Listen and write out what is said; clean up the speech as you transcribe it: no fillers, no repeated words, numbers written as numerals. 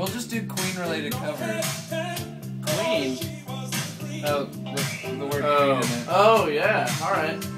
We'll just do Queen-related covers. Queen. Oh, with the word Queen in it. Oh, yeah. All right.